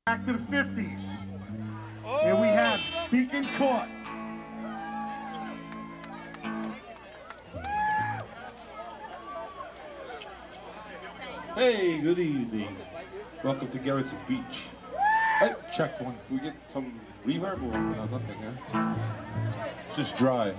Back to the 50s. Here we have Beacon Court. Hey, good evening. Welcome to Garrett's Beach. Hey, check one. We get some reverb or nothing, huh? Just dry.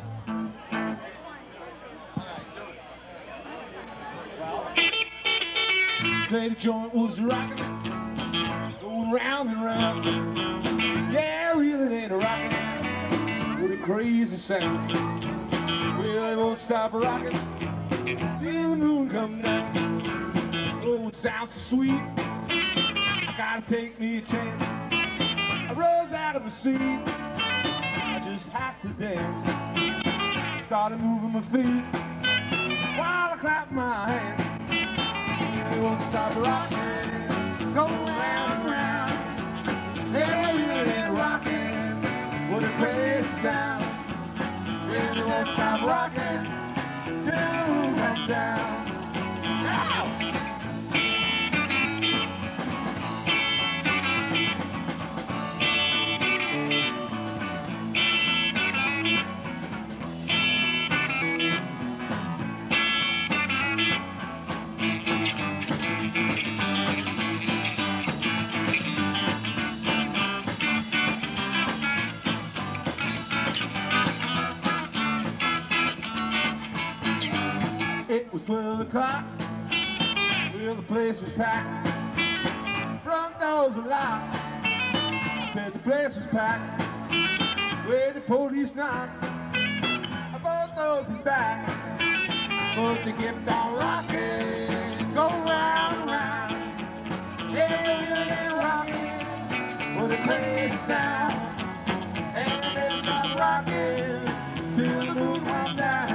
Say the joint was rocking, going round and round. Yeah, really ain't rocking with a crazy sound. Well, it won't stop rocking till the moon comes down. Oh, it sounds so sweet. I gotta take me a chance. I rose out of my seat. I just had to dance. Started moving my feet while I clapped my hands. It won't stop rocking, go round and round. Yeah, really ain't rocking, what a crazy sound. Yeah, it won't stop rocking till the moon comes down. Ow! It was 12 o'clock, well, the place was packed. Front doors were locked, I said the place was packed. Where the police knocked, I both those were back. But they kept on rocking, go round and round. Yeah, really ain't rocking, what a crazy sound. And they stopped rocking, till the moon went down.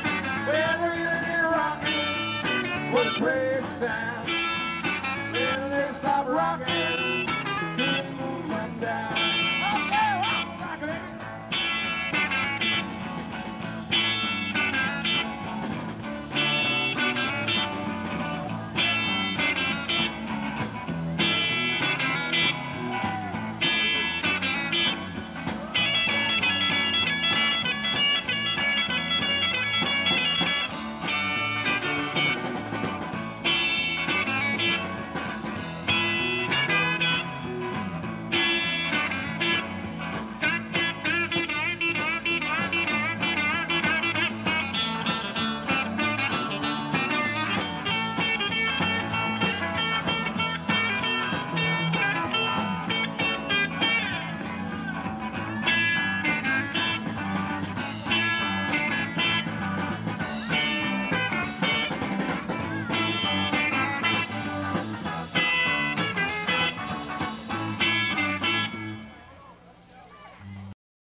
What a crazy sound.